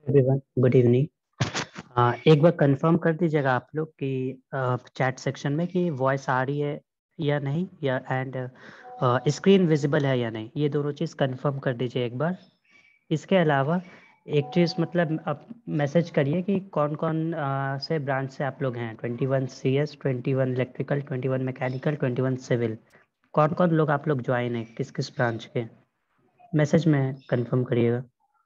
Everyone, good evening. एक बार confirm कर दीजिएगा आप लोग कि चैट सेक्शन में कि वॉइस आ रही है या नहीं, या एंड स्क्रीन विजिबल है या नहीं। ये दोनों चीज़ कंफर्म कर दीजिए एक बार। इसके अलावा एक चीज़ मतलब आप मैसेज करिए कि कौन कौन से ब्रांच से आप लोग हैं। 21 CS, 21 इलेक्ट्रिकल, 21 मैकेनिकल, 21 सिविल। कौन कौन लोग आप लोग ज्वाइन हैं, किस किस ब्रांच के, मैसेज में कंफर्म करिएगा।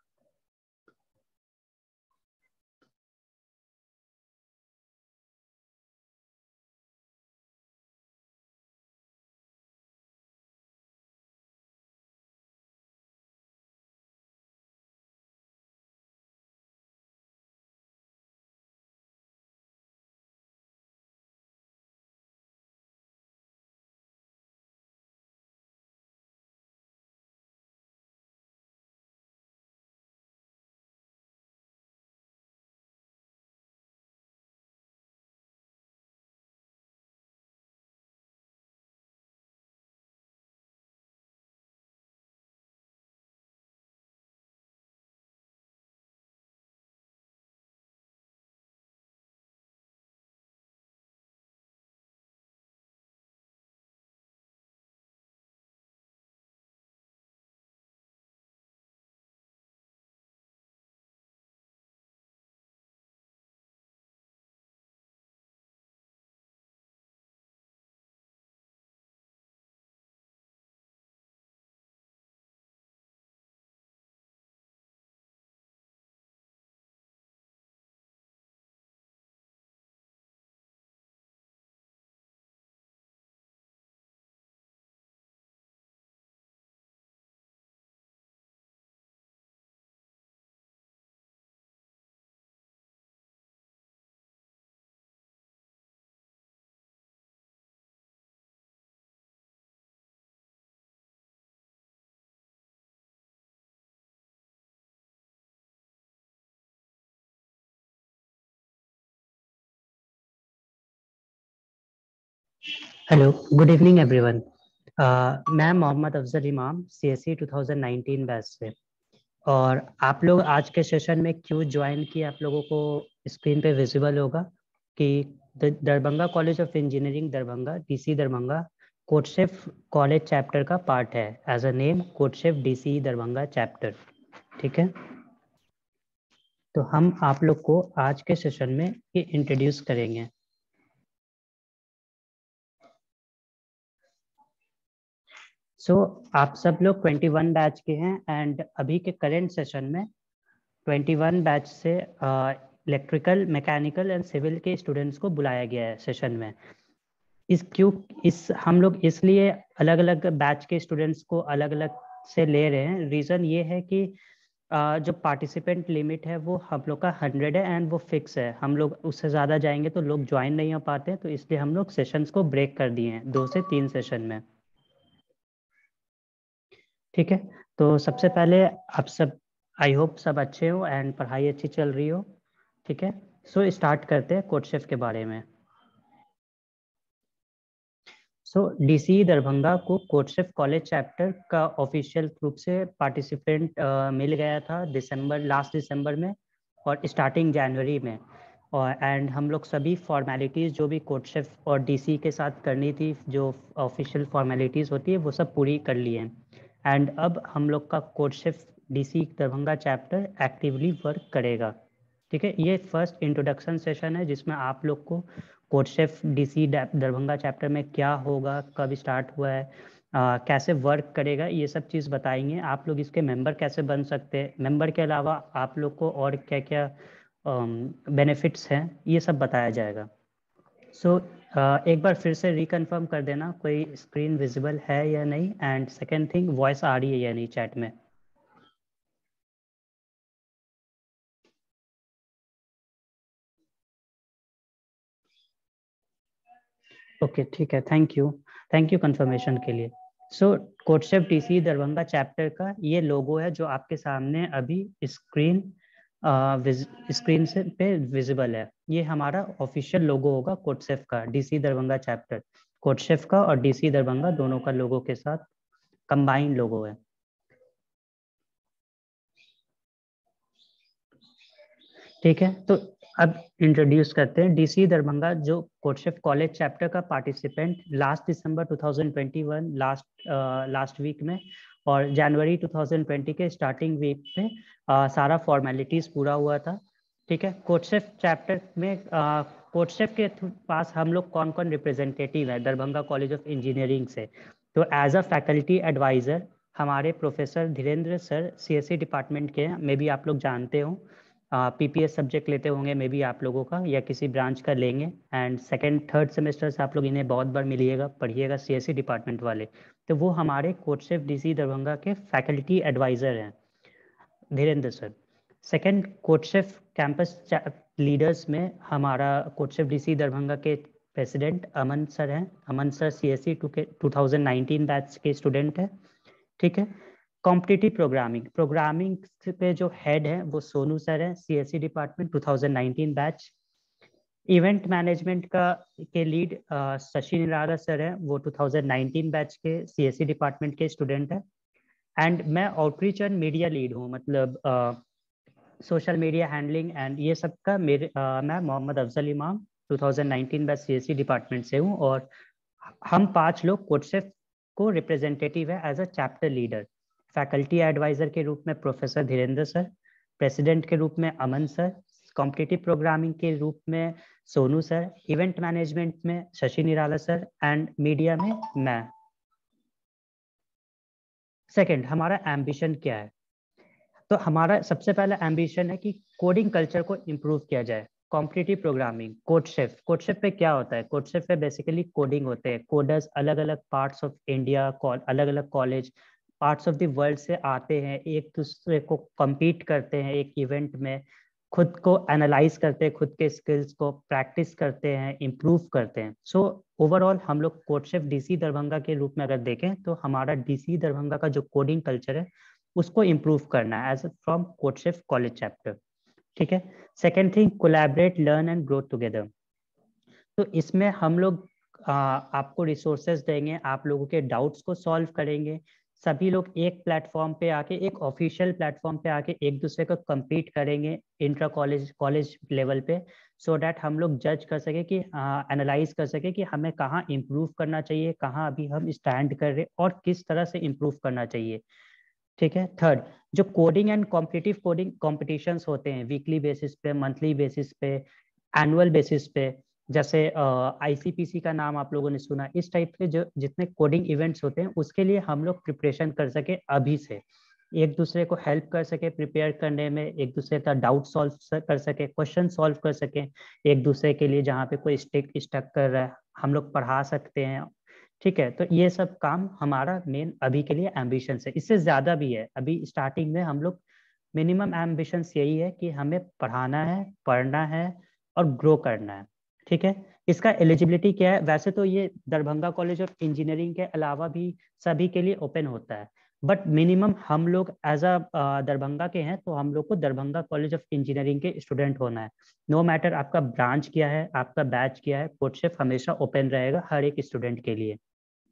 Hello, good evening everyone. मैं मोहम्मद अफजल इमाम, CSE 2019 बैच से। और आप लोग आज के सेशन में क्यों ज्वाइन किए, आप लोगों को स्क्रीन पे विजिबल होगा कि Darbhanga college of engineering Darbhanga, DC Darbhanga, कोटशेफ कॉलेज चैप्टर का पार्ट है। एज अ नेम, कोटशेफ DC दरभंगा चैप्टर। ठीक है, तो हम आप लोग को आज के सेशन में ये इंट्रोड्यूस करेंगे। आप सब लोग 21 बैच के हैं एंड अभी के करेंट सेशन में 21 बैच से इलेक्ट्रिकल, मैकेनिकल एंड सिविल के स्टूडेंट्स को बुलाया गया है सेशन में। इस हम लोग इसलिए अलग अलग बैच के स्टूडेंट्स को अलग अलग से ले रहे हैं। रीज़न ये है कि जो पार्टिसिपेंट लिमिट है वो हम लोग का 100 है एंड वो फिक्स है। हम लोग उससे ज़्यादा जाएंगे तो लोग ज्वाइन नहीं हो पाते, तो इसलिए हम लोग सेशंस को ब्रेक कर दिए हैं 2 से 3 सेशन में। ठीक है, तो सबसे पहले आप सब, आई होप सब अच्छे हो एंड पढ़ाई अच्छी चल रही हो। ठीक है, स्टार्ट करते हैं कोटशेफ के बारे में। DC दरभंगा को कोटशेफ कॉलेज चैप्टर का ऑफिशियल रूप से पार्टिसिपेंट मिल गया था लास्ट दिसंबर में और स्टार्टिंग जनवरी में। और एंड हम लोग सभी फॉर्मेलिटीज़ जो भी कोटशेफ और DC के साथ करनी थी, जो ऑफिशियल फॉर्मेलिटीज़ होती है, वो सब पूरी कर ली हैं। एंड अब हम लोग का CodeChef DC Darbhanga chapter actively work करेगा। ठीक है, ये फर्स्ट इंट्रोडक्शन सेशन है जिसमें आप लोग को कोटशेफ DC दरभंगा चैप्टर में क्या होगा, कब स्टार्ट हुआ है, कैसे वर्क करेगा, ये सब चीज़ बताएंगे। आप लोग इसके मेंबर कैसे बन सकते हैं, मेंबर के अलावा आप लोग को और क्या क्या बेनिफिट्स हैं, ये सब बताया जाएगा। एक बार फिर से रिकन्फर्म कर देना कोई स्क्रीन विजिबल है या नहीं, एंड सेकेंड थिंग, वॉइस आ रही है या नहीं चैट में। ओके, ठीक है, थैंक यू कंफर्मेशन के लिए। कोटशेफ DC दरभंगा चैप्टर का ये लोगो है जो आपके सामने अभी स्क्रीन स्क्रीन से पे विजिबल है। ये हमारा ऑफिशियल लोगो होगा कोटशेफ का, DC दरभंगा चैप्टर, कोटशेफ का और DC दरभंगा दोनों का लोगो के साथ कंबाइंड लोगो है। ठीक है, तो अब इंट्रोड्यूस करते हैं डीसी दरभंगा, जो कोटशेफ कॉलेज चैप्टर का participant last December 2021 last week में और जनवरी 2020 के स्टार्टिंग वीक में सारा फॉर्मेलिटीज पूरा हुआ था। ठीक है, कोटशेफ चैप्टर में कोटशेफ के पास हम लोग कौन कौन रिप्रेजेंटेटिव है दरभंगा कॉलेज ऑफ इंजीनियरिंग से। तो एज अ फैकल्टी एडवाइजर हमारे professor Dhirendra sir CSC department के हैं, मे बी आप लोग जानते हो, पीपीएस सब्जेक्ट लेते होंगे मे बी आप लोगों का, या किसी ब्रांच का लेंगे। एंड सेकंड थर्ड सेमेस्टर से आप लोग इन्हें बहुत बार मिलिएगा, पढ़िएगा, सीएससी डिपार्टमेंट वाले। तो वो हमारे कोटशेफ डीसी दरभंगा के फैकल्टी एडवाइजर हैं, Dhirendra sir. Second, CodeChef campus leaders में हमारा कोटशेफ डीसी दरभंगा के प्रेसिडेंट अमन सर हैं। अमन सर सीएससी 2019 बैच के स्टूडेंट है। ठीक है, कॉम्पिटिटिव प्रोग्रामिंग पे जो हेड है वो सोनू सर है, CSC department 2019 batch. Event management का के लीड शशि निराला सर है, वो 2019 बैच के सीएससी डिपार्टमेंट के स्टूडेंट है। एंड मैं आउटरीच एंड मीडिया लीड हूँ, मतलब सोशल मीडिया हैंडलिंग एंड ये सब का मैं मोहम्मद अफजल इमाम 2019 बैच सीएससी डिपार्टमेंट से हूँ। और हम 5 लोग कोटशेफ को रिप्रेजेंटेटिव है as a chapter leader. Faculty adviser के रूप में प्रोफेसर धीरेन्द्र सर, प्रेसिडेंट के रूप में अमन सर, कॉम्पिटिटिव प्रोग्रामिंग के रूप में सोनू सर, इवेंट मैनेजमेंट में Shashi Nirala sir and media में मैं। सेकंड, हमारा एम्बिशन क्या है? तो हमारा सबसे पहला एम्बिशन है कि कोडिंग कल्चर को इम्प्रूव किया जाए। कॉम्पिटिटिव प्रोग्रामिंग, कोडशेफ पे क्या होता है? कोडशेफ पे बेसिकली कोडिंग होते हैं। कोडर्स अलग अलग पार्ट्स ऑफ इंडिया, अलग अलग college, parts of the world से आते हैं, एक दूसरे को compete करते हैं एक इवेंट में, खुद को एनालाइज करते हैं, खुद के स्किल्स को प्रैक्टिस करते हैं, इम्प्रूव करते हैं। सो ओवरऑल हम लोग कोडशेफ डीसी दरभंगा के रूप में अगर देखें तो हमारा डीसी दरभंगा का जो कोडिंग कल्चर है उसको इम्प्रूव करना है as from CodeChef college chapter. ठीक है, second thing, collaborate learn and grow together. तो इसमें हम लोग आपको रिसोर्सेज देंगे, आप लोगों के डाउट्स को सॉल्व करेंगे। सभी लोग एक प्लेटफॉर्म पे आके, एक ऑफिशियल प्लेटफॉर्म पे आके एक दूसरे को compete करेंगे इंट्रा कॉलेज लेवल पे, सो डैट हम लोग जज कर सके कि एनालाइज कर सके कि हमें कहाँ इम्प्रूव करना चाहिए, कहाँ अभी हम स्टैंड कर रहे और किस तरह से इम्प्रूव करना चाहिए। ठीक है, थर्ड, जो coding and competitive coding competitions होते हैं वीकली बेसिस पे, मंथली बेसिस पे, एनुअल बेसिस पे, जैसे आईसीपीसी का नाम आप लोगों ने सुना, इस टाइप के जो जितने कोडिंग इवेंट्स होते हैं उसके लिए हम लोग प्रिपरेशन कर सके अभी से, एक दूसरे को हेल्प कर सके प्रिपेयर करने में, एक दूसरे का डाउट सॉल्व कर सके, क्वेश्चन सॉल्व कर सके एक दूसरे के लिए, जहाँ पे कोई स्टक कर रहा है हम लोग पढ़ा सकते हैं। ठीक है, तो ये सब काम हमारा मेन अभी के लिए एम्बिशन है, इससे ज्यादा भी है। अभी स्टार्टिंग में हम लोग मिनिमम एम्बिशन यही है कि हमें पढ़ाना है, पढ़ना है और ग्रो करना है। ठीक है, इसका एलिजिबिलिटी क्या है? वैसे तो ये दरभंगा कॉलेज ऑफ इंजीनियरिंग के अलावा भी सभी के लिए ओपन होता है, बट मिनिमम हम लोग एज अ दरभंगा के हैं तो हम लोग को दरभंगा कॉलेज ऑफ इंजीनियरिंग के स्टूडेंट होना है। नो मैटर आपका ब्रांच क्या है, आपका बैच क्या है, कोटशेफ हमेशा ओपन रहेगा हर एक स्टूडेंट के लिए।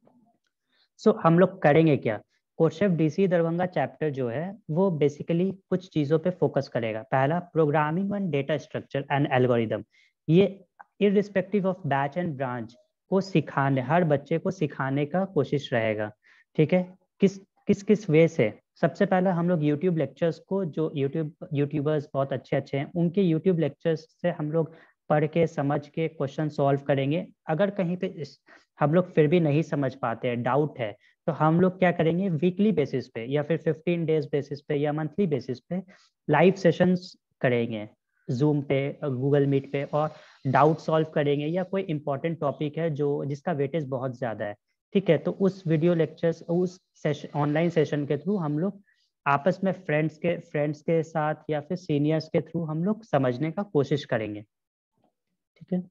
सो हम लोग करेंगे क्या? कोटशेफ डीसी दरभंगा चैप्टर जो है वो बेसिकली कुछ चीज़ों पे फोकस करेगा। पहला, programming and data structure and algorithm. ये irrespective of batch and branch को सिखाने, हर बच्चे को सिखाने का कोशिश रहेगा। ठीक है, किस किस किस वे से? सबसे पहला हम लोग यूट्यूब लेक्चर्स को, जो यूट्यूबर्स बहुत अच्छे अच्छे हैं उनके यूट्यूब लेक्चर्स से हम लोग पढ़ के समझ के क्वेश्चन सॉल्व करेंगे। अगर कहीं पे हम लोग फिर भी नहीं समझ पाते हैं, डाउट है, तो हम लोग क्या करेंगे, वीकली बेसिस पे या फिर 15 डेज बेसिस पे या मंथली बेसिस पे लाइव सेशंस करेंगे जूम पे, गूगल मीट पे, और डाउट सॉल्व करेंगे, या कोई इंपॉर्टेंट टॉपिक है जो जिसका वेटेज बहुत ज़्यादा है। ठीक है, तो उस वीडियो लेक्चर्स, उस सेशन, ऑनलाइन सेशन के थ्रू हम लोग आपस में फ्रेंड्स के साथ या फिर सीनियर्स के थ्रू हम लोग समझने का कोशिश करेंगे। ठीक है,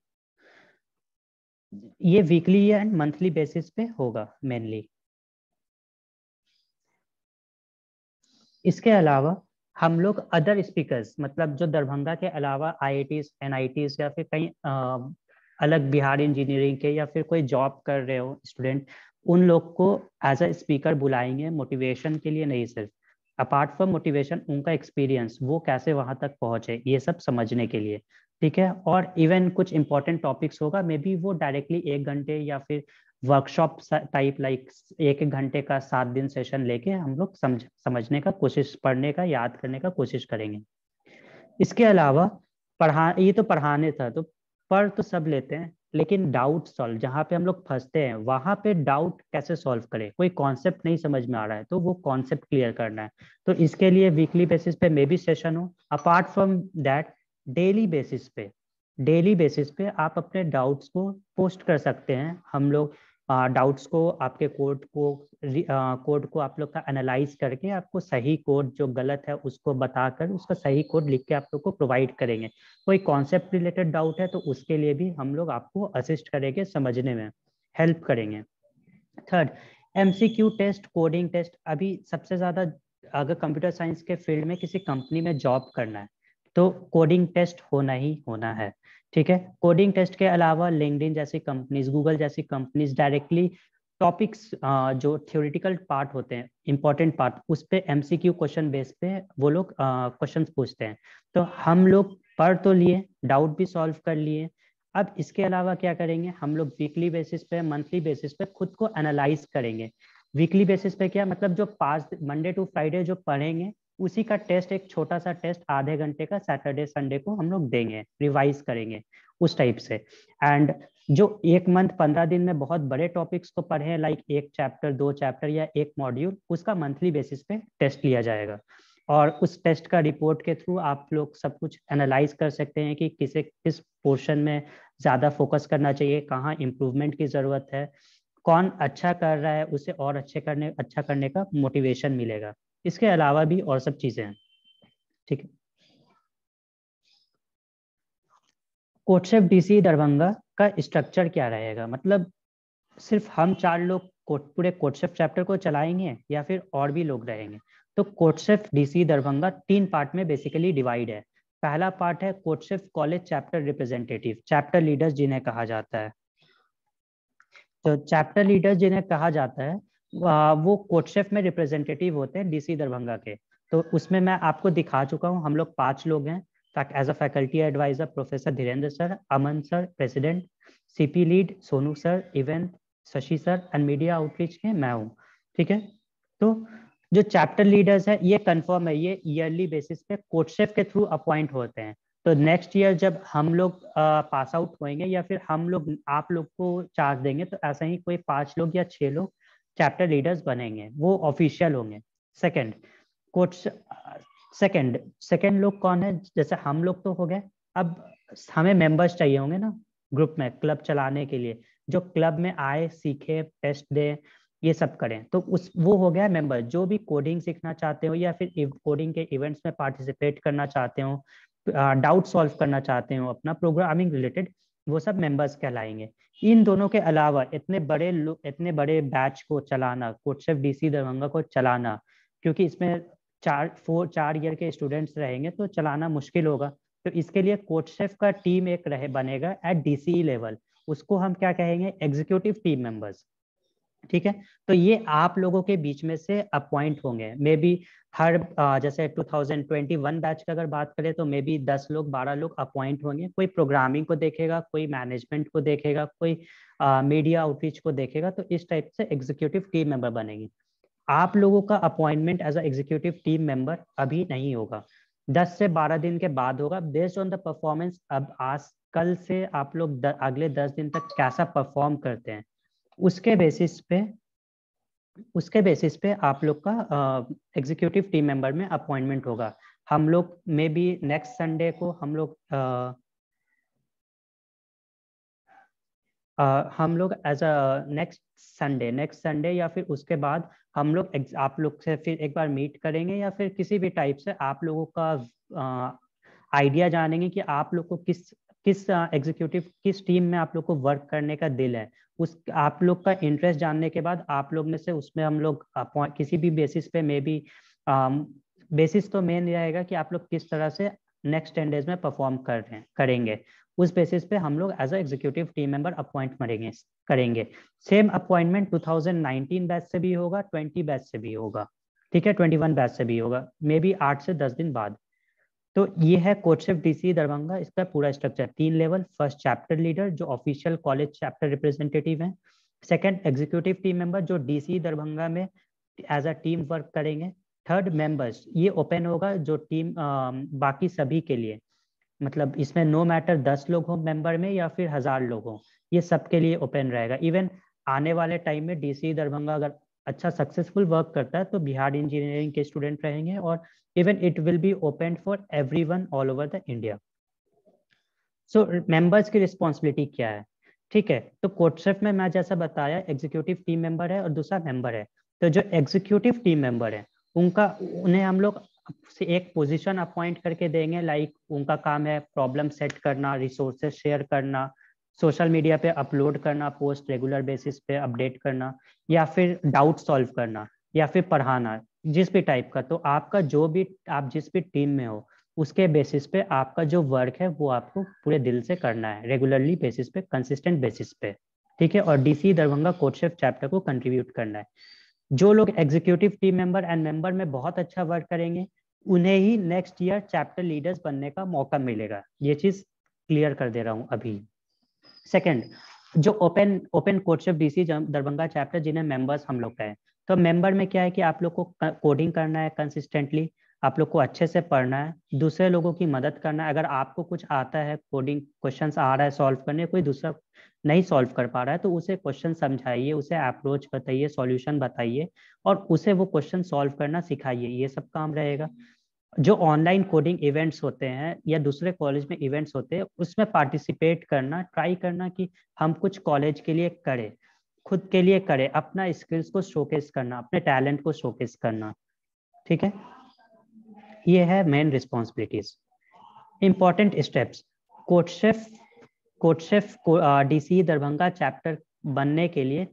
ये वीकली एंड मंथली बेसिस पे होगा मेनली। इसके अलावा हम लोग अदर स्पीकर्स, मतलब जो दरभंगा के अलावा आईआईटीज, एनआईटीज या फिर कहीं अलग बिहार इंजीनियरिंग के, या फिर कोई जॉब कर रहे हो स्टूडेंट, उन लोग को एज अ स्पीकर बुलाएंगे, मोटिवेशन के लिए नहीं सिर्फ, अपार्ट फ्रॉम मोटिवेशन उनका एक्सपीरियंस वो कैसे वहां तक पहुंचे ये सब समझने के लिए, ठीक है। और इवन कुछ इंपॉर्टेंट टॉपिक्स होगा, मे बी वो डायरेक्टली 1 घंटे या फिर वर्कशॉप टाइप लाइक 1 1 घंटे का 7 दिन सेशन लेके हम लोग समझने का कोशिश, पढ़ने का, याद करने का कोशिश करेंगे। इसके अलावा ये तो पढ़ाने था, तो पढ़ तो सब लेते हैं, लेकिन डाउट सॉल्व, जहाँ पे हम लोग फंसते हैं वहां पे डाउट कैसे सॉल्व करें, कोई कॉन्सेप्ट नहीं समझ में आ रहा है तो वो कॉन्सेप्ट क्लियर करना है। तो इसके लिए वीकली बेसिस पे मे बी सेशन हो। Apart from that daily basis पे आप अपने डाउट्स को पोस्ट कर सकते हैं। हम लोग डाउट्स को, आपके कोड को आप लोग का एनालाइज करके आपको सही कोड जो गलत है उसको बताकर उसका सही कोड लिख के आप लोग को प्रोवाइड करेंगे। कोई कॉन्सेप्ट रिलेटेड डाउट है तो उसके लिए भी हम लोग आपको असिस्ट करेंगे, समझने में हेल्प करेंगे। Third, MCQ test, coding test. अभी सबसे ज़्यादा अगर कंप्यूटर साइंस के फील्ड में किसी कंपनी में जॉब करना है तो कोडिंग टेस्ट होना ही होना है, ठीक है। कोडिंग टेस्ट के अलावा लिंक्डइन जैसी कंपनीज, गूगल जैसी कंपनीज डायरेक्टली टॉपिक्स जो थ्योरेटिकल पार्ट होते हैं, इंपॉर्टेंट पार्ट, उस पे एमसीक्यू क्वेश्चन बेस पे वो लोग क्वेश्चंस पूछते हैं। तो हम लोग पढ़ तो लिए, डाउट भी सॉल्व कर लिए, अब इसके अलावा क्या करेंगे, हम लोग वीकली बेसिस पे, मंथली बेसिस पे खुद को एनालाइज करेंगे। वीकली बेसिस पे क्या मतलब, जो 5 मंडे टू फ्राइडे जो पढ़ेंगे उसी का टेस्ट, एक छोटा सा टेस्ट आधे घंटे का सैटरडे संडे को हम लोग देंगे, रिवाइज करेंगे उस टाइप से। एंड जो 1 मंथ 15 दिन में बहुत बड़े टॉपिक्स को पढ़े, लाइक 1 चैप्टर 2 चैप्टर या 1 मॉड्यूल, उसका मंथली बेसिस पे टेस्ट लिया जाएगा। और उस टेस्ट का रिपोर्ट के थ्रू आप लोग सब कुछ एनालाइज कर सकते हैं कि किस पोर्शन में ज़्यादा फोकस करना चाहिए, कहाँ इम्प्रूवमेंट की ज़रूरत है, कौन अच्छा कर रहा है, उसे और अच्छा करने का मोटिवेशन मिलेगा। इसके अलावा भी और सब चीज़ें हैं, ठीक है। कोटशेफ डीसी दरभंगा का स्ट्रक्चर क्या रहेगा, मतलब सिर्फ हम 4 लोग पूरे कोटशेफ चैप्टर को चलाएंगे या फिर और भी लोग रहेंगे। तो कोटशेफ डीसी दरभंगा 3 पार्ट में बेसिकली डिवाइड है। पहला पार्ट है CodeChef college chapter representative, chapter leaders जिन्हें कहा जाता है। तो चैप्टर लीडर्स जिन्हें कहा जाता है वो कोटशेफ में रिप्रेजेंटेटिव होते हैं डीसी दरभंगा के। तो उसमें मैं आपको दिखा चुका हूँ, हम लोग 5 लोग हैं। As a faculty adviser professor Dhirendra sir, Aman sir president, CP lead Sonu sir, event Shashi sir, and media outreach के मैं हूँ, ठीक है। तो जो चैप्टर लीडर्स है ये कंफर्म है, ये ईयरली बेसिस पे कोटशेफ के थ्रू अपॉइंट होते हैं। तो नेक्स्ट ईयर जब हम लोग पास आउट होंगे या फिर हम लोग आप लोग को चार्ज देंगे तो ऐसा ही कोई 5 लोग या 6 लोग चैप्टर लीडर्स बनेंगे, वो ऑफिशियल होंगे। सेकंड, कोच सेकंड लोग कौन है, जैसे हम लोग तो हो गए, अब हमें मेंबर्स चाहिए होंगे ना ग्रुप में, क्लब चलाने के लिए, जो क्लब में आए, सीखे, टेस्ट दे, ये सब करें। तो उस वो हो गया मेंबर। जो भी कोडिंग सीखना चाहते हो या फिर कोडिंग के इवेंट्स में पार्टिसिपेट करना चाहते हो, डाउट सॉल्व करना चाहते हो अपना प्रोग्रामिंग रिलेटेड, वो सब मेंबर्स कहलाएंगे। इन दोनों के अलावा इतने बड़े बैच को चलाना, कोटशेफ डीसी दरभंगा को चलाना, क्योंकि इसमें 4 ईयर के स्टूडेंट्स रहेंगे तो चलाना मुश्किल होगा। तो इसके लिए कोटशेफ का टीम एक बनेगा एट डीसी लेवल, उसको हम क्या कहेंगे, एग्जीक्यूटिव टीम मेंबर्स, ठीक है। तो ये आप लोगों के बीच में से अपॉइंट होंगे, मे बी हर जैसे 2021 बैच का अगर बात करें तो मे बी 10 लोग 12 लोग अपॉइंट होंगे। कोई प्रोग्रामिंग को देखेगा, कोई मैनेजमेंट को देखेगा, कोई मीडिया आउटरीच को देखेगा। तो इस टाइप से एग्जीक्यूटिव टीम मेंबर बनेंगे। आप लोगों का appointment as a executive team member अभी नहीं होगा, 10 से 12 दिन के बाद होगा, बेस्ड ऑन द परफॉर्मेंस। अब आज कल से आप लोग अगले 10 दिन तक कैसा परफॉर्म करते हैं, उसके बेसिस पे आप लोग का एग्जीक्यूटिव टीम मेंबर में अपॉइंटमेंट होगा। हम लोग मे बी नेक्स्ट संडे को हम लोग एज अ नेक्स्ट संडे या फिर उसके बाद हम लोग आप लोग से फिर एक बार मीट करेंगे, या फिर किसी भी टाइप से आप लोगों का आइडिया जानेंगे कि आप लोग को किस किस एग्जीक्यूटिव किस टीम में आप लोग को वर्क करने का दिल है। उस आप लोग का इंटरेस्ट जानने के बाद आप लोग में से उसमें हम लोग किसी भी बेसिस पे मे बी बेसिस तो मेन रहेगा कि आप लोग किस तरह से नेक्स्ट 10 डेज में परफॉर्म करेंगे। उस बेसिस पे हम लोग as a executive team member appoint करेंगे। सेम अपॉइंटमेंट 2019 बैच से भी होगा, 20 बैच से भी होगा, ठीक है, 21 बैच से भी होगा, मे बी 8 से 10 दिन बाद। तो ये है कोर्टशिप डीसी दरभंगा, इसका पूरा structure 3 level. First chapter leader जो ऑफिशियल कॉलेज चैप्टर रिप्रेजेंटेटिव हैं। सेकंड एग्जीक्यूटिव टीम मेंबर जो डीसी दरभंगा में एज अ टीम वर्क करेंगे। थर्ड मेंबर्स, ये ओपन होगा जो टीम बाकी सभी के लिए, मतलब इसमें नो मैटर 10 लोग हो मेंबर में या फिर 1000 लोग हो, ये सबके लिए ओपन रहेगा। इवन आने वाले टाइम में डीसी दरभंगा अगर अच्छा सक्सेसफुल वर्क करता है तो बिहार इंजीनियरिंग के स्टूडेंट रहेंगे, और even it will be open for everyone all over the India. So members की रिस्पॉन्सिबिलिटी क्या है? ठीक है, तो कोर्टशिप में मैं जैसा बताया एग्जीक्यूटिव टीम मेंबर है और दूसरा मेंबर है। तो जो एग्जीक्यूटिव टीम मेंबर है उन्हें हम लोग से एक पोजीशन अपॉइंट करके देंगे, लाइक उनका काम है प्रॉब्लम सेट करना, रिसोर्सेज शेयर करना, सोशल मीडिया पे अपलोड करना, पोस्ट रेगुलर बेसिस पे अपडेट करना, या फिर डाउट सॉल्व करना, या फिर पढ़ाना, जिस भी टाइप का। तो आपका जो भी, आप जिस भी टीम में हो उसके बेसिस पे आपका जो वर्क है वो आपको पूरे दिल से करना है, रेगुलरली बेसिस पे, कंसिस्टेंट बेसिस पे। ठीक है, और डीसी दरभंगा कोर्टशिप चैप्टर को कंट्रीब्यूट करना है। जो लोग executive team member and member में बहुत अच्छा वर्क करेंगे उन्हें ही नेक्स्ट ईयर चैप्टर लीडर्स बनने का मौका मिलेगा, ये चीज क्लियर कर दे रहा हूँ अभी। सेकंड, जो open open CodeChef DC Darbhanga chapter जिन्हें मेंबर्स हम लोग कहें, तो मेंबर में क्या है कि आप लोग को कोडिंग करना है कंसिस्टेंटली, आप लोग को अच्छे से पढ़ना है, दूसरे लोगों की मदद करना है। अगर आपको कुछ आता है, कोडिंग क्वेश्चंस आ रहा है सॉल्व करने, कोई दूसरा नहीं सॉल्व कर पा रहा है तो उसे क्वेश्चन समझाइए, उसे अप्रोच बताइए, सॉल्यूशन बताइए, और उसे वो क्वेश्चन सॉल्व करना सिखाइए, ये सब काम रहेगा। जो ऑनलाइन कोडिंग इवेंट्स होते हैं या दूसरे कॉलेज में इवेंट्स होते हैं उसमें पार्टिसिपेट करना, ट्राई करना कि हम कुछ कॉलेज के लिए करें, खुद के लिए करें, अपना स्किल्स को शोकेस करना, अपने टैलेंट को शोकेस करना। ठीक है, ये है main responsibilities. Important steps, CodeChef CodeChef DC Darbhanga chapter बनने के लिए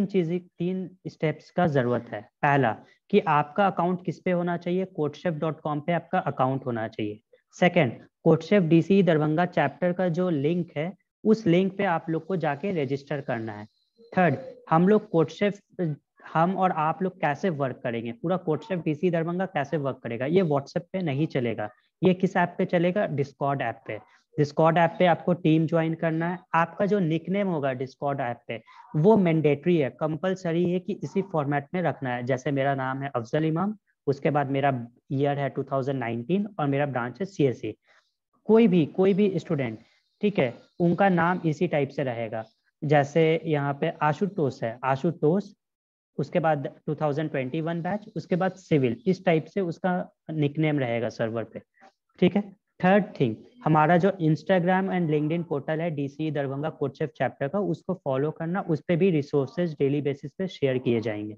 तीन स्टेप्स का जरूरत है। पहला, कि आपका अकाउंट किस पे होना चाहिए, courtship.com पे आपका अकाउंट होना चाहिए। Second, CodeChef DC Darbhanga chapter का जो लिंक है उस लिंक पे आप लोग को जाके रजिस्टर करना है। थर्ड, हम लोग कोर्टशिप, हम और आप लोग कैसे वर्क करेंगे, पूरा कोर्टशिप डीसी दरभंगा कैसे वर्क करेगा, ये व्हाट्सएप पे नहीं चलेगा, ये किस ऐप पे चलेगा, डिस्कॉर्ड ऐप पे। डिस्कॉर्ड ऐप पे आपको टीम ज्वाइन करना है। आपका जो निकनेम होगा डिस्कॉर्ड ऐप पे वो मैंडेटरी है, कंपलसरी है कि इसी फॉर्मेट में रखना है। जैसे मेरा नाम है अफजल इमाम, उसके बाद मेरा ईयर है 2019 और मेरा ब्रांच है सीएससी। कोई भी स्टूडेंट, ठीक है, उनका नाम इसी टाइप से रहेगा। जैसे यहाँ पे आशुतोष है, आशुतोष, उसके बाद 2021 बैच, उसके बाद सिविल, इस टाइप से उसका निकनेम रहेगा सर्वर पे। ठीक है। थर्ड थिंग, हमारा जो इंस्टाग्राम एंड लिंक्डइन पोर्टल है डीसी दरभंगा कोर्टशिप चैप्टर का, उसको फॉलो करना, उस पर भी रिसोर्सेज डेली बेसिस पे शेयर किए जाएंगे।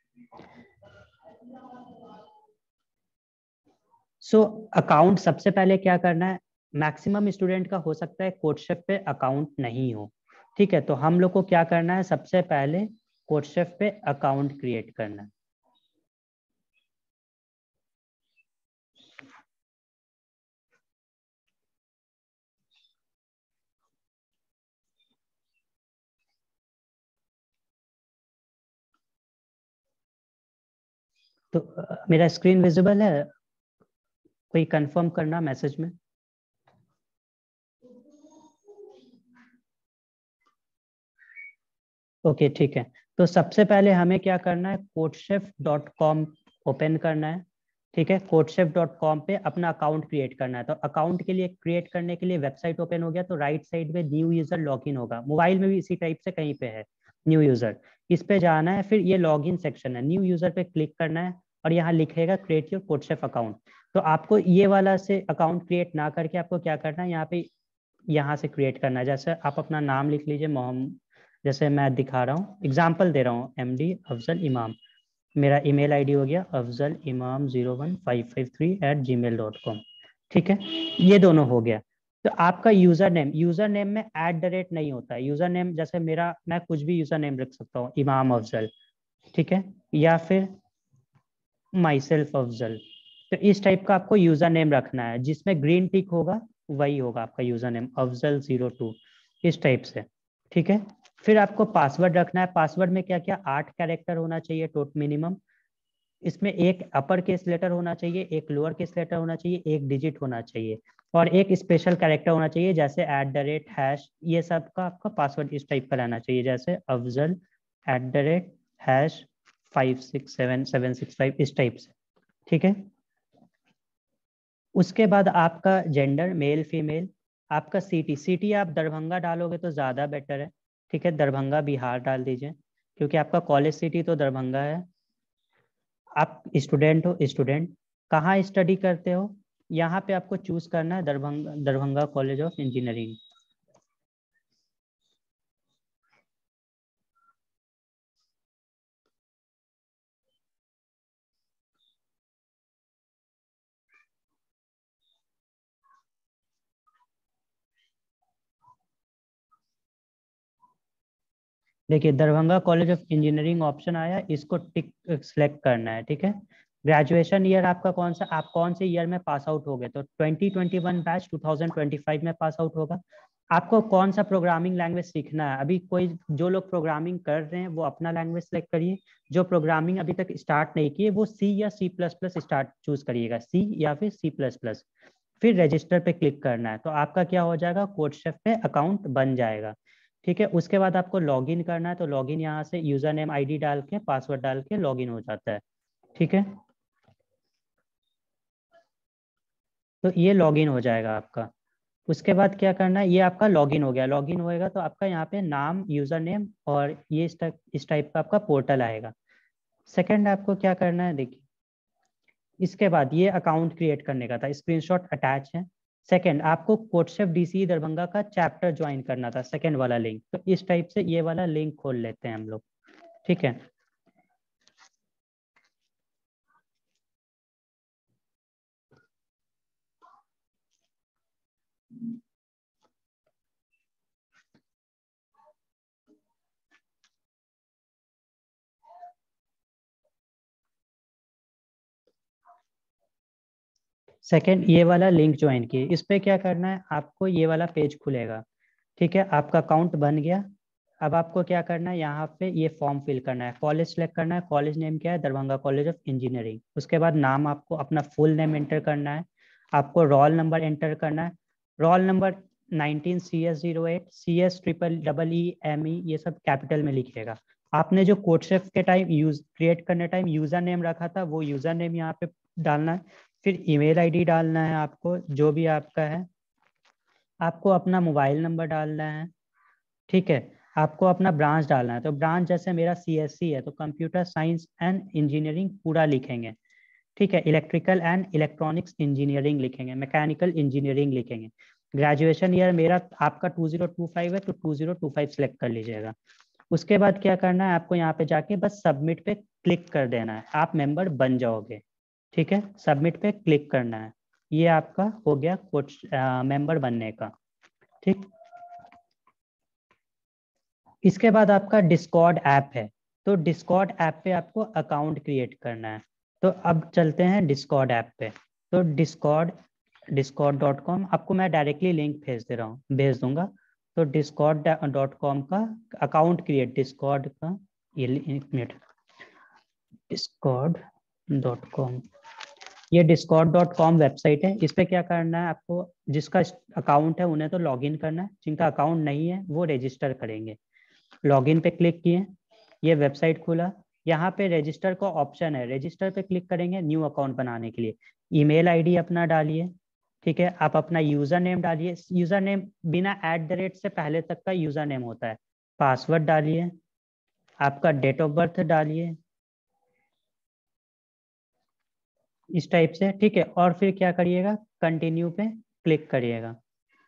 सो अकाउंट सबसे पहले क्या करना है, मैक्सिमम स्टूडेंट का हो सकता है कोर्टशिप पे अकाउंट नहीं हो। ठीक है, तो हम लोग को क्या करना है, सबसे पहले कोर्टशिप पे अकाउंट क्रिएट करना है। तो मेरा स्क्रीन विजिबल है, कोई कंफर्म करना मैसेज में। ओके ठीक है, तो सबसे पहले हमें क्या करना है, courtship.com ओपन करना है। ठीक है, courtship.com पे अपना अकाउंट क्रिएट करना है। तो अकाउंट के लिए, क्रिएट करने के लिए वेबसाइट ओपन हो गया तो राइट साइड में न्यू यूजर लॉगिन होगा, मोबाइल में भी इसी टाइप से कहीं पे है न्यू यूजर, इस पे जाना है। फिर ये लॉगिन सेक्शन है, न्यू यूजर पे क्लिक करना है और यहाँ लिखेगा क्रिएट योर कोर्टशिप अकाउंट। तो आपको ये वाला से अकाउंट क्रिएट ना करके आपको क्या करना है, यहाँ पे, यहाँ से क्रिएट करना है। जैसे आप अपना नाम लिख लीजिए, मोहम्मद, जैसे मैं दिखा रहा हूँ, एग्जाम्पल दे रहा हूँ, MD अफजल इमाम। मेरा ईमेल आईडी हो गया अफजल इमाम 01553@gmail.com। ठीक है, ये दोनों हो गया। तो आपका यूजर नेम में @ नहीं होता है। यूजर नेम जैसे मेरा, मैं कुछ भी यूजर नेम रख सकता हूँ, इमाम अफजल, ठीक है, या फिर माई सेल्फ अफजल। तो इस टाइप का आपको यूजर नेम रखना है, जिसमें ग्रीन टिक होगा वही होगा आपका यूजर नेम, अफजल 02, इस टाइप से। ठीक है, फिर आपको पासवर्ड रखना है। पासवर्ड में क्या क्या, 8 कैरेक्टर होना चाहिए टोट मिनिमम। इसमें एक अपर केस लेटर होना चाहिए, एक लोअर केस लेटर होना चाहिए, एक डिजिट होना चाहिए और एक स्पेशल कैरेक्टर होना चाहिए, जैसे @#, ये सब का आपका पासवर्ड इस टाइप का रहना चाहिए, जैसे अफजल @#567765 इस टाइप से। ठीक है। उसके बाद आपका जेंडर मेल फीमेल, आपका सिटी, सिटी आप दरभंगा डालोगे तो ज़्यादा बेटर है। ठीक है, दरभंगा बिहार डाल दीजिए, क्योंकि आपका कॉलेज सिटी तो दरभंगा है। आप स्टूडेंट हो, स्टूडेंट कहाँ स्टडी करते हो, यहाँ पे आपको चूज करना है Darbhanga, Darbhanga college of engineering. देखिए Darbhanga college of engineering option आया, इसको टिक सेलेक्ट करना है। ठीक है। ग्रेजुएशन ईयर आपका कौन सा, आप कौन से ईयर में पास आउट हो गए, तो 2021 बैच 2025 में पास आउट होगा। आपको कौन सा प्रोग्रामिंग लैंग्वेज सीखना है, अभी कोई जो लोग प्रोग्रामिंग कर रहे हैं वो अपना लैंग्वेज सेलेक्ट करिए, जो प्रोग्रामिंग अभी तक स्टार्ट नहीं किए वो सी या C++ स्टार्ट चूज करिएगा, सी या फिर C++। फिर रजिस्टर पे क्लिक करना है, तो आपका क्या हो जाएगा, कोडशेफ पे अकाउंट बन जाएगा। ठीक है। उसके बाद आपको लॉगिन करना है, तो लॉगिन यहाँ से यूजर नेम ID डाल के पासवर्ड डाल के लॉगिन हो जाता है। ठीक है। तो ये लॉगिन हो जाएगा आपका। उसके बाद क्या करना है, ये आपका लॉगिन हो गया, लॉगिन होएगा तो आपका यहाँ पे नाम, यूजर नेम और ये इस टाइप का आपका पोर्टल आएगा। सेकंड आपको क्या करना है, देखिए इसके बाद ये अकाउंट क्रिएट करने का था, स्क्रीनशॉट अटैच है। सेकंड आपको कोडशेफ DCE दरभंगा का चैप्टर ज्वाइन करना था, सेकंड वाला लिंक, तो इस टाइप से ये वाला लिंक खोल लेते हैं हम लोग। ठीक है। सेकंड ये वाला लिंक ज्वाइन किए, इस पे क्या करना है, आपको ये वाला पेज खुलेगा। ठीक है, आपका अकाउंट बन गया। अब आपको क्या करना है, यहाँ पे ये फॉर्म फिल करना है, कॉलेज सेलेक्ट करना है, कॉलेज नेम क्या है, दरभंगा कॉलेज ऑफ इंजीनियरिंग। उसके बाद नाम आपको अपना फुल नेम एंटर करना है, आपको रोल नंबर एंटर करना है, roll number 19CS08 CS EEE ये सब कैपिटल में लिखिएगा। आपने जो कोडशेफ के टाइम यूज क्रिएट करने टाइम यूजर नेम रखा था वो यूजर नेम यहाँ पे डालना है। फिर ईमेल ID डालना है आपको, जो भी आपका है। आपको अपना मोबाइल नंबर डालना है। ठीक है। आपको अपना ब्रांच डालना है, तो ब्रांच जैसे मेरा CSC है तो कंप्यूटर साइंस एंड इंजीनियरिंग पूरा लिखेंगे। ठीक है। इलेक्ट्रिकल एंड इलेक्ट्रॉनिक्स इंजीनियरिंग लिखेंगे, मैकेनिकल इंजीनियरिंग लिखेंगे। ग्रेजुएशन ईयर मेरा आपका 2025 है तो 2025 सेलेक्ट कर लीजिएगा। उसके बाद क्या करना है, आपको यहाँ पे जाके बस सबमिट पे क्लिक कर देना है, आप मेंबर बन जाओगे। ठीक है, सबमिट पे क्लिक करना है, ये आपका हो गया कोच मेंबर बनने का। ठीक। इसके बाद आपका डिस्कॉर्ड ऐप है, तो डिस्कॉर्ड ऐप पे आपको अकाउंट क्रिएट करना है। तो अब चलते हैं डिस्कॉर्ड ऐप पे। तो discord.com आपको मैं डायरेक्टली लिंक भेज दूंगा। तो discord.com का अकाउंट क्रिएट, डिस्कॉर्ड का ये एक मिनट, discord.com, ये discord.com वेबसाइट है। इस पे क्या करना है आपको, जिसका अकाउंट है उन्हें तो लॉगिन करना है, जिनका अकाउंट नहीं है वो रजिस्टर करेंगे। लॉगिन पे क्लिक किए, ये वेबसाइट खुला। यहाँ पे रजिस्टर का ऑप्शन है, रजिस्टर पे क्लिक करेंगे न्यू अकाउंट बनाने के लिए। ईमेल ID अपना डालिए। ठीक है, आप अपना यूजर नेम डालिए, यूजर नेम बिना @ से पहले तक का यूजर नेम होता है। पासवर्ड डालिए, आपका डेट ऑफ बर्थ डालिए इस टाइप से। ठीक है, और फिर क्या करिएगा, कंटिन्यू पे क्लिक करिएगा।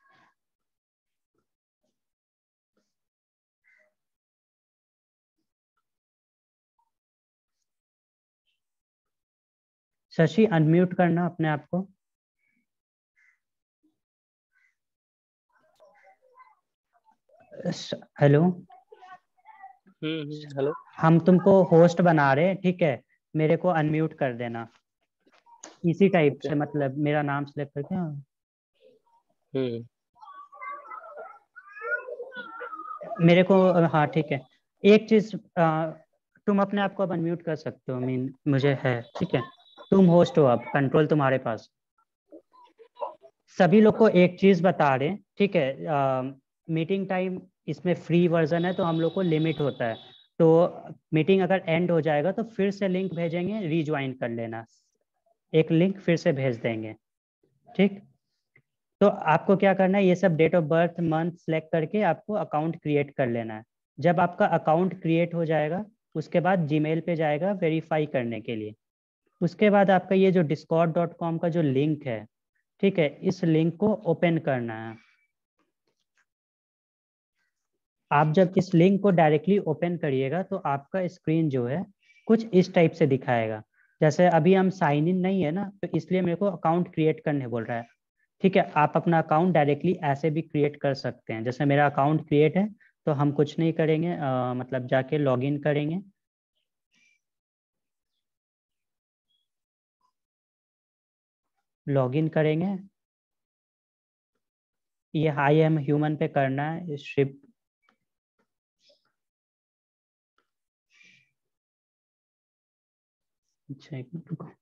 शशि अनम्यूट करना अपने आप को। हेलो। हेलो। हम तुमको होस्ट बना रहे हैं, ठीक है, मेरे को अनम्यूट कर देना इसी टाइप ओके। से, मतलब मेरा नाम सेलेक्ट करके। हाँ। हम्म। मेरे को हाँ ठीक है। एक चीज तुम अपने आप को अब अनम्यूट कर सकते हो, मीन मुझे है, ठीक है, तुम होस्ट हो, अब कंट्रोल तुम्हारे पास। सभी लोग को एक चीज बता रहे हैं, ठीक है, मीटिंग टाइम इसमें फ्री वर्जन है तो हम लोग को लिमिट होता है, तो मीटिंग अगर एंड हो जाएगा तो फिर से लिंक भेजेंगे, रीज्वाइन कर लेना, एक लिंक फिर से भेज देंगे, ठीक। तो आपको क्या करना है, ये सब date of birth month select करके आपको अकाउंट क्रिएट कर लेना है। जब आपका अकाउंट क्रिएट हो जाएगा उसके बाद जीमेल पे जाएगा वेरीफाई करने के लिए। उसके बाद आपका ये जो discord.com का जो लिंक है, ठीक है, इस लिंक को ओपन करना है। आप जब इस लिंक को डायरेक्टली ओपन करिएगा तो आपका स्क्रीन जो है कुछ इस टाइप से दिखाएगा। जैसे अभी हम साइन इन नहीं है ना, तो इसलिए मेरे को अकाउंट क्रिएट करने बोल रहा है, ठीक है। आप अपना अकाउंट डायरेक्टली ऐसे भी क्रिएट कर सकते हैं, जैसे मेरा अकाउंट क्रिएट है तो हम कुछ नहीं करेंगे, मतलब जाके लॉगिन करेंगे। लॉगिन करेंगे, ये आई एम ह्यूमन पे करना है, शिप। अच्छा एक मिनट रुको।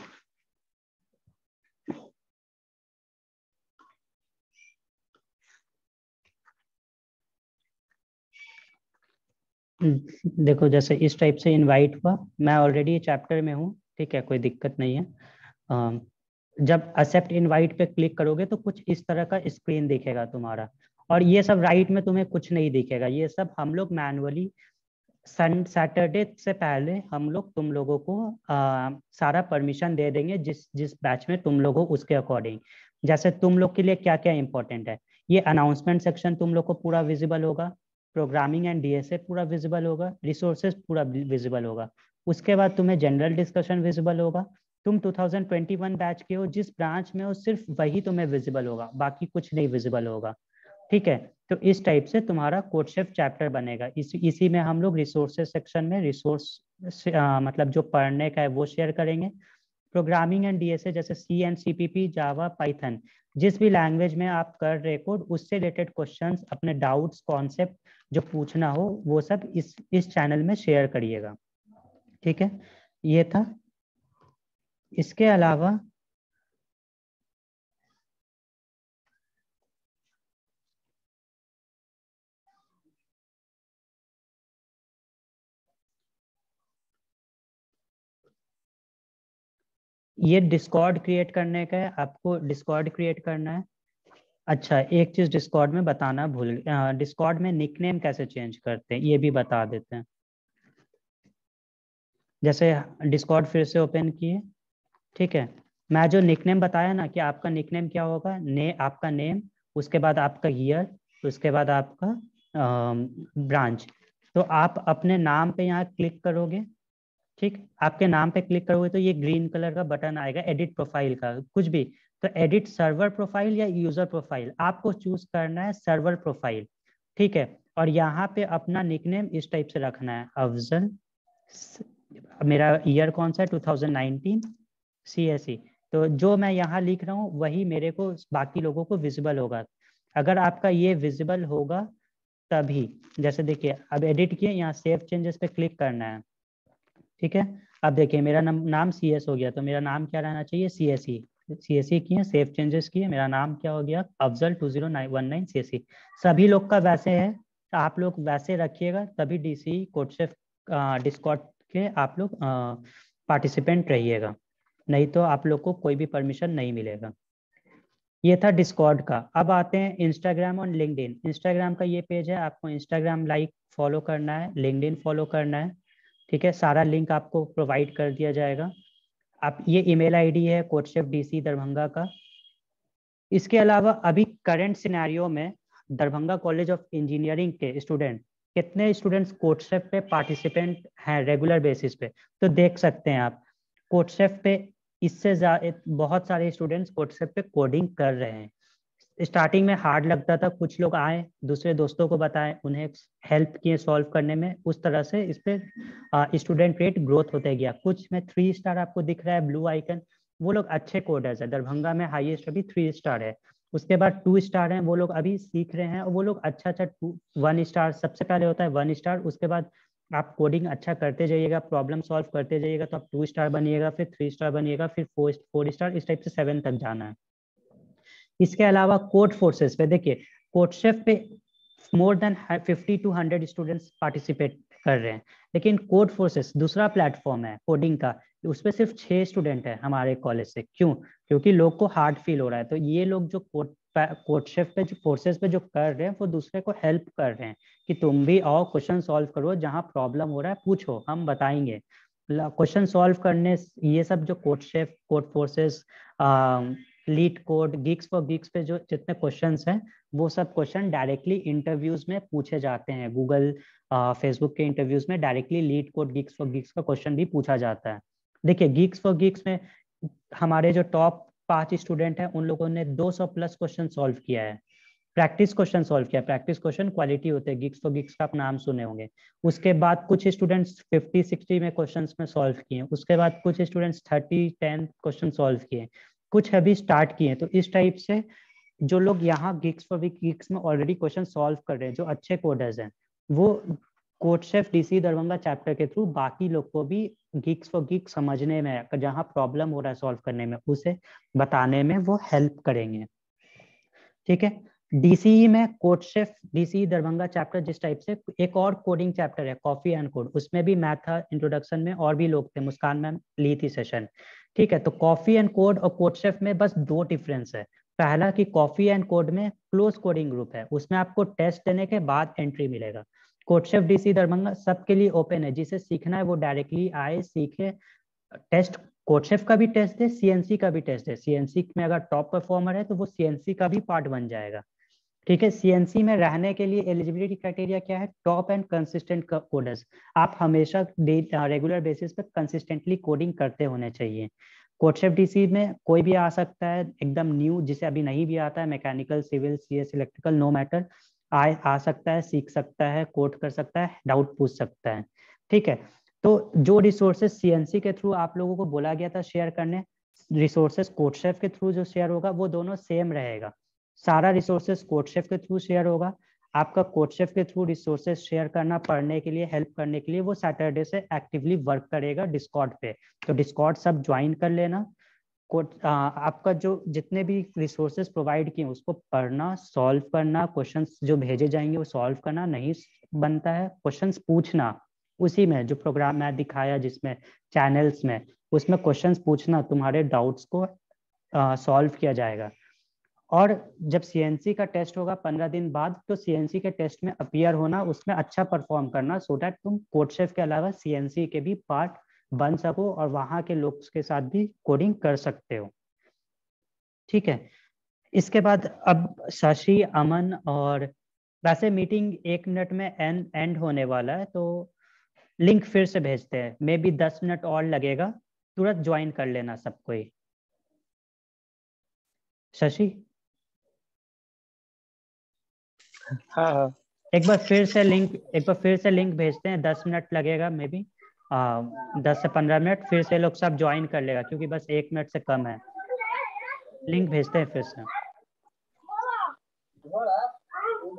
देखो जैसे इस टाइप से इनवाइट हुआ, मैं ऑलरेडी चैप्टर में हूँ, ठीक है, कोई दिक्कत नहीं है। जब एक्सेप्ट इनवाइट पे क्लिक करोगे तो कुछ इस तरह का स्क्रीन दिखेगा तुम्हारा, और ये सब राइट में तुम्हें कुछ नहीं दिखेगा, ये सब हम लोग मैनुअली सैटरडे से पहले हम लोग तुम लोगों को सारा परमिशन दे देंगे, जिस जिस बैच में तुम लोग हो उसके अकॉर्डिंग। जैसे तुम लोग के लिए क्या क्या इंपॉर्टेंट है, ये अनाउंसमेंट सेक्शन तुम लोग को पूरा विजिबल होगा, प्रोग्रामिंग एंड डीएसए पूरा विजिबल होगा, रिसोर्सेज पूरा विजिबल होगा। उसके बाद तुम्हें जनरल डिस्कशन विजिबल होगा। तुम 2021 बैच के हो, जिस ब्रांच में हो सिर्फ वही तुम्हें विजिबल होगा, बाकी कुछ नहीं विजिबल होगा, ठीक है। तो इस टाइप से तुम्हारा कोडशेफ चैप्टर बनेगा। इसी में हम लोग रिसोर्सेज सेक्शन में रिसोर्स मतलब जो पढ़ने का है वो शेयर करेंगे। प्रोग्रामिंग एंड डीएसए जैसे C and CPP, Java, Python, जिस भी लैंग्वेज में आप कर रहे कोड उससे रिलेटेड क्वेश्चंस, अपने डाउट्स, कॉन्सेप्ट जो पूछना हो वो सब इस चैनल में शेयर करिएगा, ठीक है। ये था। इसके अलावा ये डिस्कॉर्ड क्रिएट करने का है, आपको डिस्कॉर्ड क्रिएट करना है। अच्छा एक चीज डिस्कॉर्ड में बताना भूल, डिस्कॉर्ड में निकनेम कैसे चेंज करते हैं ये भी बता देते हैं। जैसे डिस्कॉर्ड फिर से ओपन किए, ठीक है, मैं जो निकनेम बताया ना कि आपका निकनेम क्या होगा, आपका नेम, उसके बाद आपका ईयर, उसके बाद आपका ब्रांच। तो आप अपने नाम पे यहाँ क्लिक करोगे, ठीक, आपके नाम पे क्लिक करोगे तो ये ग्रीन कलर का बटन आएगा एडिट प्रोफाइल का, कुछ भी, तो एडिट सर्वर प्रोफाइल या यूजर प्रोफाइल, आपको चूज करना है सर्वर प्रोफाइल, ठीक है। और यहाँ पे अपना निकनेम इस टाइप से रखना है, अफजल, मेरा ईयर कौन सा है 2019, CSE। तो जो मैं यहाँ लिख रहा हूँ वही मेरे को बाकी लोगों को विजिबल होगा। अगर आपका ये विजिबल होगा तभी, जैसे देखिए अब एडिट किए, यहाँ सेव चेंजेस पे क्लिक करना है, ठीक है। अब देखिए मेरा नाम CS हो गया, तो मेरा नाम क्या रहना चाहिए, CSE। CSE किए, सेव चेंजेस किए, मेरा नाम क्या हो गया, अफजल 2019 CSE। सभी लोग का वैसे है, आप लोग वैसे रखिएगा, तभी DC कोडशेफ डिस्कॉर्ड के आप लोग पार्टिसिपेंट रहिएगा, नहीं तो आप लोग को कोई भी परमिशन नहीं मिलेगा। ये था डिस्कॉर्ड का। अब आते हैं इंस्टाग्राम और लिंक्डइन। इंस्टाग्राम का ये पेज है, आपको इंस्टाग्राम लाइक फॉलो करना है, लिंक्डइन फॉलो करना है, ठीक है। सारा लिंक आपको प्रोवाइड कर दिया जाएगा। आप ये ईमेल आईडी है कोडशेफ DC दरभंगा का। इसके अलावा अभी करंट सिनेरियो में दरभंगा कॉलेज ऑफ इंजीनियरिंग के स्टूडेंट, कितने स्टूडेंट्स कोडशेफ पे पार्टिसिपेंट हैं रेगुलर बेसिस पे, तो देख सकते हैं आप कोडशेफ पे इससे बहुत सारे स्टूडेंट्स कोडशेफ पे कोडिंग कर रहे हैं। स्टार्टिंग में हार्ड लगता था, कुछ लोग आए दूसरे दोस्तों को बताएं, उन्हें हेल्प किए सॉल्व करने में, उस तरह से इस पे स्टूडेंट रेट ग्रोथ होते गया। कुछ में 3 स्टार आपको दिख रहा है ब्लू आइकन, वो लोग अच्छे कोडर्स है, दरभंगा में हाईएस्ट अभी 3 स्टार है। उसके बाद 2 स्टार हैं, वो लोग अभी सीख रहे हैं, और वो लोग अच्छा 1 स्टार सबसे पहले होता है, 1 स्टार, उसके बाद आप कोडिंग अच्छा करते जाइएगा, प्रॉब्लम सॉल्व करते जाइएगा, तो आप 2 स्टार बनिएगा, फिर 3 स्टार बनिएगा, फिर 4 स्टार, इस टाइप से 7 तक जाना है। इसके अलावा कोड फोर्सेस पे देखिए, कोडशेफ पे more than 50 to 100 students participate कर रहे हैं, लेकिन कोड फोर्सेस दूसरा प्लेटफॉर्म है कोडिंग का, उस पर सिर्फ 6 स्टूडेंट है हमारे कॉलेज से। क्यों? क्योंकि लोग को हार्ड फील हो रहा है। तो ये लोग जो कोडशेफ पे जो फोर्सेस पे जो कर रहे हैं, वो दूसरे को हेल्प कर रहे हैं कि तुम भी आओ, क्वेश्चन सॉल्व करो, जहाँ प्रॉब्लम हो रहा है पूछो, हम बताएंगे। क्वेश्चन सॉल्व करने, ये सब जो CodeChef, Codeforces, LeetCode, gigs for gigs पे जो जितने क्वेश्चंस हैं, वो सब क्वेश्चन डायरेक्टली इंटरव्यूज में पूछे जाते हैं। गूगल, फेसबुक के इंटरव्यूज में directly LeetCode, gigs for gigs का क्वेश्चन भी पूछा जाता है। देखिए, गिग्स फॉर गिग्स में हमारे जो टॉप 5 स्टूडेंट हैं, उन लोगों ने 200 प्लस क्वेश्चन सॉल्व किया है। प्रैक्टिस क्वेश्चन सॉल्व किया। प्रैक्टिस क्वेश्चन क्वालिटी होते हैं, गिग्स फॉर गिग्स का आप नाम सुने होंगे। उसके बाद कुछ स्टूडेंट्स 50-60 में क्वेश्चंस में सॉल्व किए। उसके बाद कुछ स्टूडेंट्स 30-10 क्वेश्चन सॉल्व किए। कुछ अभी स्टार्ट किए। तो इस टाइप से जो लोग यहाँ गिग्स फॉर गिग्स में ऑलरेडी क्वेश्चन सॉल्व कर रहे हैं, जो अच्छे कोडर्स हैं, वो कोडशेफ डीसी दरभंगा चैप्टर के थ्रू बाकी लोग को भी गिग्स फॉर गिग्स समझने में, जहाँ प्रॉब्लम हो रहा है सॉल्व करने में, उसे बताने में वो हेल्प करेंगे। ठीक है। डीसीई में कोडशेफ डीसीई दरभंगा चैप्टर जिस टाइप से, एक और कोडिंग चैप्टर है कॉफी एंड कोड, उसमें भी मैथ था इंट्रोडक्शन में, और भी लोग थे, मुस्कान मैम ली थी सेशन। ठीक है। तो कॉफी एंड कोड और कोडशेफ में बस 2 डिफरेंस है। पहला कि कॉफी एंड कोड में क्लोज कोडिंग ग्रुप है, उसमें आपको टेस्ट देने के बाद एंट्री मिलेगा। कोडशेफ डीसी दरभंगा सबके लिए ओपन है, जिसे सीखना है वो डायरेक्टली आए, सीखे। टेस्ट कोडशेफ का भी टेस्ट है, सीएनसी का भी टेस्ट है। सीएनसी में अगर टॉप परफॉर्मर है तो वो सीएनसी का भी पार्ट बन जाएगा। ठीक है। सीएनसी में रहने के लिए एलिजिबिलिटी क्राइटेरिया क्या है? Top and consistent coders. आप हमेशा रेगुलर बेसिस पे कंसिस्टेंटली कोडिंग करते होने चाहिए। कोडशेफ डीसी में कोई भी आ सकता है, एकदम न्यू, जिसे अभी नहीं भी आता है, mechanical, civil, CS, electrical, no matter, आ सकता है, सीख सकता है, कोड कर सकता है, डाउट पूछ सकता है। ठीक है। तो जो रिसोर्सेज सीएनसी के थ्रू आप लोगों को बोला गया था शेयर करने, रिसोर्सेज कोडशेफ के थ्रू जो शेयर होगा, वो दोनों सेम रहेगा। सारा रिसोर्सेज कोडशेफ के थ्रू शेयर होगा। आपका कोडशेफ के थ्रू रिसोर्सेज शेयर करना, पढ़ने के लिए, हेल्प करने के लिए, वो सैटरडे से एक्टिवली वर्क करेगा डिस्कॉर्ड पे। तो डिस्कॉर्ड सब ज्वाइन कर लेना। आपका जो जितने भी रिसोर्सेज प्रोवाइड किए उसको पढ़ना, सॉल्व करना, क्वेश्चंस जो भेजे जाएंगे वो सॉल्व करना, नहीं बनता है क्वेश्चंस पूछना। उसी में जो प्रोग्राम मैं दिखाया, जिसमें चैनल्स में, उसमें क्वेश्चंस पूछना, तुम्हारे डाउट्स को सॉल्व किया जाएगा। और जब सीएनसी का टेस्ट होगा 15 दिन बाद, तो सीएनसी के टेस्ट में अपीयर होना, उसमें अच्छा परफॉर्म करना, सो दैट तुम कोडशेफ के अलावा सीएनसी के भी पार्ट बन सको और वहां के लोग के साथ भी कोडिंग कर सकते हो। ठीक है। इसके बाद अब शशि, अमन और, वैसे मीटिंग 1 मिनट में एंड होने वाला है, तो लिंक फिर से भेजते हैं, मे बी 10 मिनट और लगेगा, तुरंत ज्वाइन कर लेना सब कोई। शशि, हाँ हाँ। एक बार फिर से लिंक भेजते हैं, 10 मिनट लगेगा मे बी, 10 से 15 मिनट, फिर से लोग सब ज्वाइन कर लेगा, क्योंकि बस 1 मिनट से कम है। लिंक भेजते हैं फिर से।